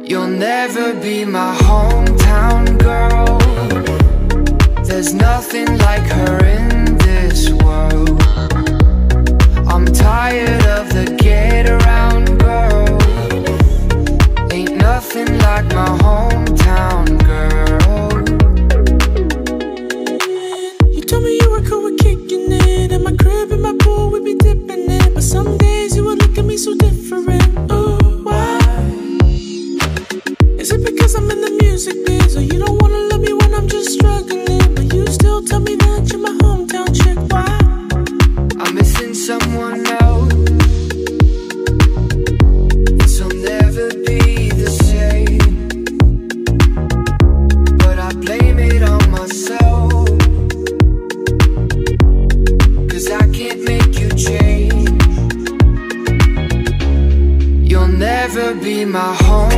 You'll never be my hometown girl. There's nothing like her in this world. I'm tired of the get around girl. Ain't nothing like my hometown girl. You told me you were cool with kicking it at my crib, in my pool, we'd be dipping it. But some days you would look at me so different. Ooh, why? Is it because I'm in the music biz, or you don't wanna love me when I'm just struggling? But you still tell me that you're my hometown chick. Why? I'm missing someone else. This'll never be the same, but I blame it on myself, 'cause I can't make you change. You'll never be my home.